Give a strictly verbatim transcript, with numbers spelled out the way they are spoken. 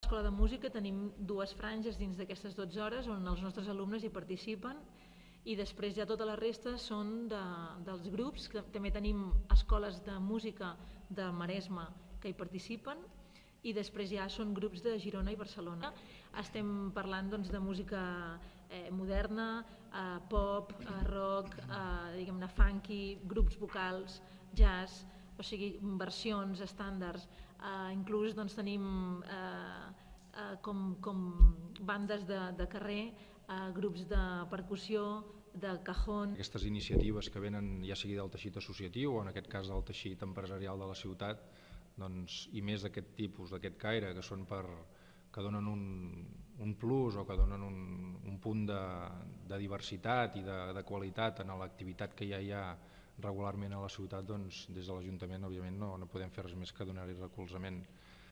l'escola de música tenim dues franges dins d'aquestes dotze hores on els nostres alumnes hi participen, i després ja tota la resta són de, dels grups. També tenim escoles de música del Maresme que hi participen, i després ja són grups de Girona i Barcelona. Estem parlant doncs, de música eh, moderna, eh, pop, eh, rock, eh, diguem-ne funky, grups vocals, jazz, o sigui, versions, estàndards. Eh, inclús doncs, tenim eh, eh, com, com bandes de, de carrer, eh, grups de percussió, de cajón. Aquestes iniciatives que venen ja sigui del teixit associatiu o en aquest cas del teixit empresarial de la ciutat, doncs, i més d'aquest tipus, d'aquest caire, que són per, que donen un, un plus o que donen un, un punt de, de diversitat i de, de qualitat en l'activitat que ja hi ha regularment a la ciutat, doncs des de l'Ajuntament òbviament no, no podem fer res més que donar-hi recolzament.